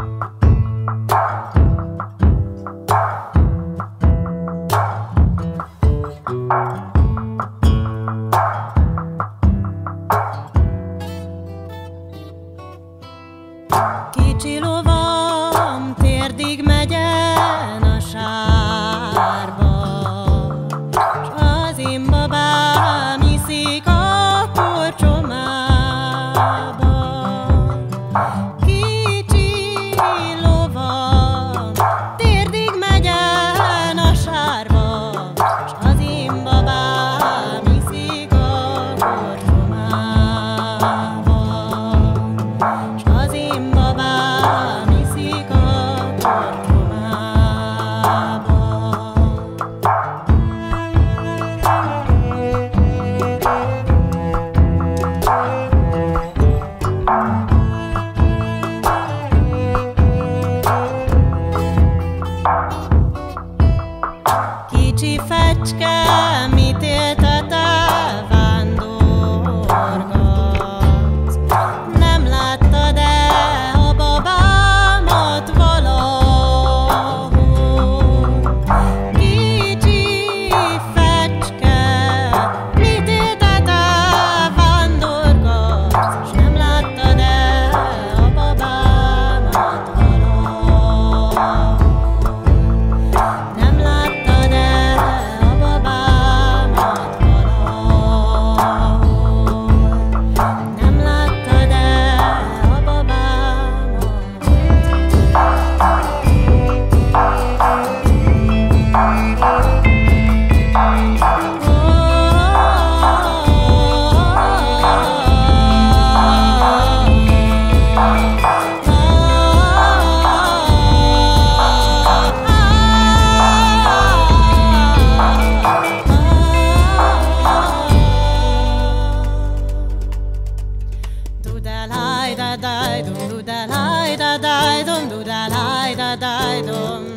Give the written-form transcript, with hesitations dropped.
Kicsi lovam térdig megyen a sárba, s az én babám iszik a korcsomába. Kicsi lovam térdig megyen a sárba, s az én babám iszik a korcsomába. S az én babám iszik a korcsomába. Kicsi fecske, mit éltet el, vándorgatsz? Nem láttad-e a babámat valahol? Kicsi fecske, mit éltet el, vándorgatsz? S nem láttad-e a babámat valahol? Nem láttad-e a babámat valahol? Nem láttad-e a babámat? Do-da-lai-da-dai-dum, do-da-lai-da-dai-dum, do-da-lai-da-dai-dum.